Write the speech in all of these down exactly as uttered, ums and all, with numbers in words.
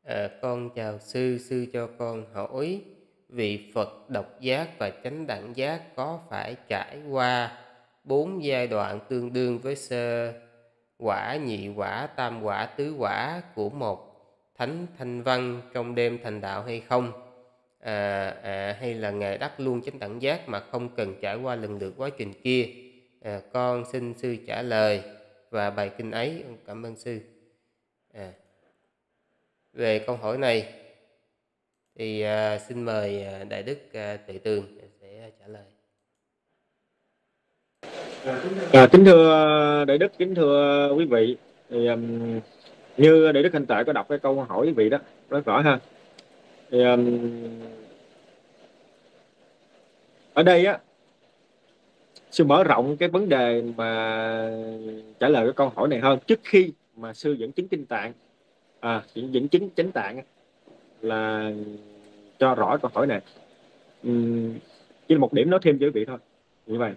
À, con chào sư, sư cho con hỏi vị Phật độc giác và chánh đẳng giác có phải trải qua bốn giai đoạn tương đương với sơ quả, nhị quả, tam quả, tứ quả của một thánh thanh văn trong đêm thành đạo hay không? À, à, hay là Ngài đắc luôn chánh đẳng giác mà không cần trải qua lần lượt quá trình kia? À, con xin sư trả lời và bài kinh ấy. Cảm ơn sư. À, về câu hỏi này thì à, xin mời à, Đại Đức à, Tuệ Tường sẽ trả lời. À, kính thưa Đại Đức, kính thưa quý vị, thì um, như Đại Đức Hình Tại có đọc cái câu hỏi quý vị đó rất rõ ha. Thì um, ở đây á, sư mở rộng cái vấn đề mà trả lời cái câu hỏi này hơn trước khi mà sư dẫn chứng kinh tạng, à, dẫn, dẫn chứng chánh tạng á, là cho rõ câu hỏi này. Um, chỉ là một điểm nói thêm cho quý vị thôi. Như vậy,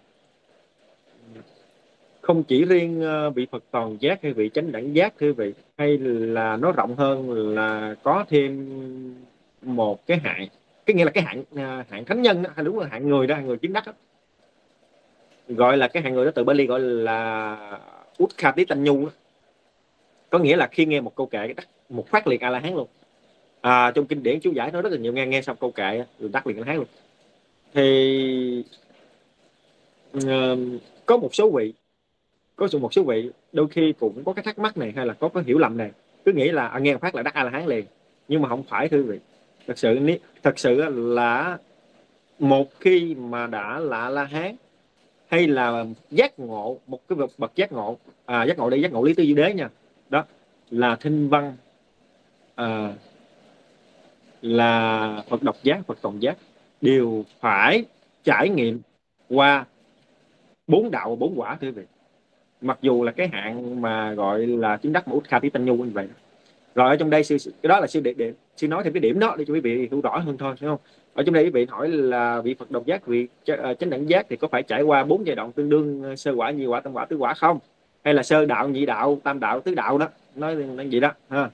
không chỉ riêng ờ, vị Phật toàn giác hay vị chánh đẳng giác thưa quý vị, hay là nó rộng hơn là có thêm một cái hạng, cái nghĩa là cái hạng à, hạng thánh nhân đó, hay đúng là hạng người đó, hạng người chứng đắc đó. Gọi là cái hạng người đó từ Bali gọi là Utkhatitanyu đó. Có nghĩa là khi nghe một câu kệ đắc một phát liền A La Hán luôn. À, trong kinh điển chú giải nói rất là nhiều, nghe nghe xong câu kệ rồi đắc liền A La Hán luôn. Thì ờ, có một số vị có một số vị đôi khi cũng có cái thắc mắc này, hay là có cái hiểu lầm này, cứ nghĩ là à, nghe một phát là đắc A La Hán liền. Nhưng mà không phải thưa quý vị. Thật sự thật sự là một khi mà đã là A La Hán, hay là giác ngộ một cái bậc giác ngộ, à, giác ngộ đây giác ngộ lý tư diệu đế nha, đó là thinh văn, à, là Phật độc giác, Phật toàn giác, đều phải trải nghiệm qua bốn đạo bốn quả thưa quý vị. Mặc dù là cái hạng mà gọi là chứng đắc một Kha Tí Tân Nhu như vậy. Rồi ở trong đây sư cái đó là sư để, để sư nói thêm cái điểm đó để cho quý vị hiểu rõ hơn thôi, đúng không? Ở trong đây quý vị hỏi là vị Phật độc giác, vị chánh đẳng giác thì có phải trải qua bốn giai đoạn tương đương sơ quả, nhị quả, tam quả, tứ quả không? Hay là sơ đạo, nhị đạo, tam đạo, tứ đạo đó, nói nói gì đó ha.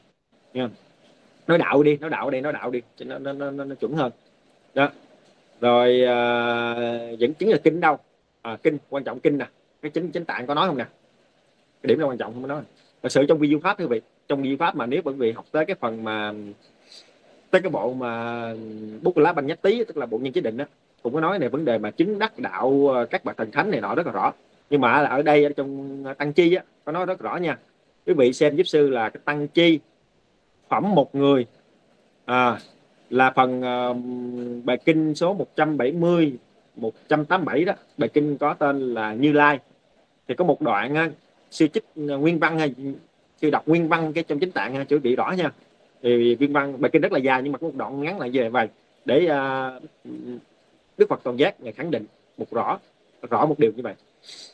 Nói đạo đi, nói đạo đây, nói đạo đi cho nó, nó, nó, nó chuẩn hơn đó. Rồi à, dẫn chứng là kinh đâu, à, kinh quan trọng, kinh nè, cái chính chính tạng có nói không nè, cái điểm đó quan trọng không có nói. Thật sự trong vi du pháp thưa quý vị, trong vi du pháp mà nếu quý vị học tới cái phần mà tới cái bộ mà bút lá banh nhất tí, tức là bộ nhân chế định đó, cũng có nói về vấn đề mà chứng đắc đạo các bậc thần thánh này nọ rất là rõ. Nhưng mà ở đây ở trong tăng chi á, có nói rất rõ nha. Quý vị xem giúp sư là cái tăng chi phẩm một người, à, là phần uh, bài kinh số một trăm bảy mươi, một trăm tám mươi bảy đó, bài kinh có tên là Như Lai. Thì có một đoạn uh, sư trích uh, nguyên văn hay sư đọc nguyên văn cái trong chính tạng uh, chữ bị rõ nha. Thì nguyên văn bài kinh rất là dài, nhưng mà có một đoạn ngắn lại về vậy để uh, Đức Phật Toàn Giác ngài khẳng định một rõ rõ một điều như vậy: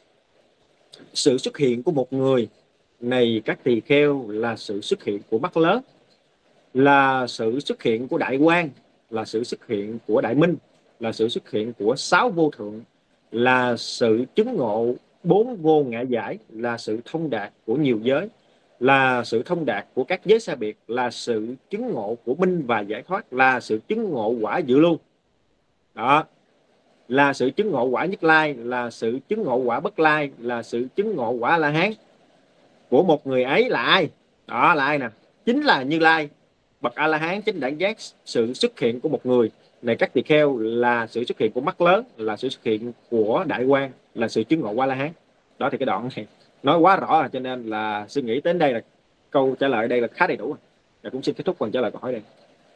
sự xuất hiện của một người này các tỳ kheo là sự xuất hiện của mắt lớn, là sự xuất hiện của đại quang, là sự xuất hiện của đại minh, là sự xuất hiện của sáu vô thượng, là sự chứng ngộ bốn vô ngã giải, là sự thông đạt của nhiều giới, là sự thông đạt của các giới xa biệt, là sự chứng ngộ của minh và giải thoát, là sự chứng ngộ quả dự lưu đó, là sự chứng ngộ quả nhất lai, là sự chứng ngộ quả bất lai, là sự chứng ngộ quả La Hán. Của một người ấy là ai? Đó là ai nè? Chính là Như Lai, bậc A La Hán chính đẳng giác. Sự xuất hiện của một người này các tỳ kheo là sự xuất hiện của mắt lớn, là sự xuất hiện của đại quang, là sự chứng ngộ qua La Hán. Đó thì cái đoạn này nói quá rõ rồi, cho nên là suy nghĩ đến đây là câu trả lời đây là khá đầy đủ. Và cũng xin kết thúc phần trả lời câu hỏi đây.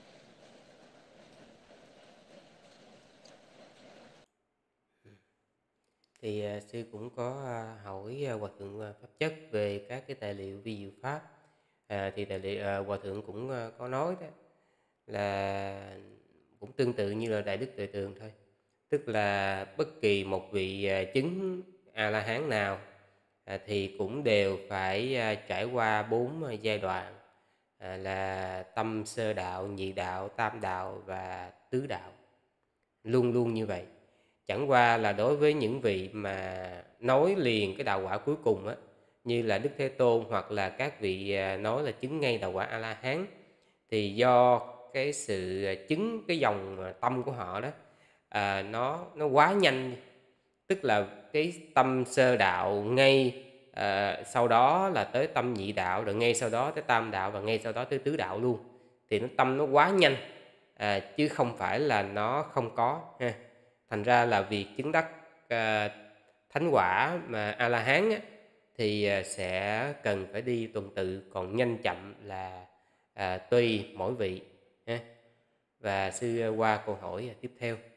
Thì à, sư cũng có à, hỏi à, Hòa thượng à, Pháp Chất về các cái tài liệu vi diệu pháp. À, thì tài liệu à, Hòa thượng cũng à, có nói đó là cũng tương tự như là Đại Đức Tuệ Tường thôi, tức là bất kỳ một vị à, chứng A La Hán nào à, thì cũng đều phải à, trải qua bốn à, giai đoạn, à, là tâm sơ đạo, nhị đạo, tam đạo và tứ đạo, luôn luôn như vậy. Chẳng qua là đối với những vị mà nói liền cái đạo quả cuối cùng á, như là Đức Thế Tôn hoặc là các vị à, nói là chứng ngay đạo quả A La Hán, thì do cái sự chứng cái dòng tâm của họ đó à, nó nó quá nhanh, tức là cái tâm sơ đạo ngay à, sau đó là tới tâm nhị đạo, rồi ngay sau đó tới tam đạo, và ngay sau đó tới tứ đạo luôn, thì nó tâm nó quá nhanh à, chứ không phải là nó không có ha. Thành ra là việc chứng đắc à, thánh quả mà A La Hán á, thì à, sẽ cần phải đi tuần tự, còn nhanh chậm là à, tùy mỗi vị ha. Và sư qua câu hỏi tiếp theo.